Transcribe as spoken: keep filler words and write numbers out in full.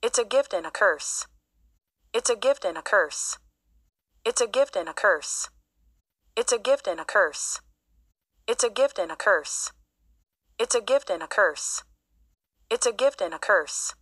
It's a gift and a curse. It's a gift and a curse. It's a gift and a curse. It's a gift and a curse. It's a gift and a curse. It's a gift and a curse. It's a gift and a curse.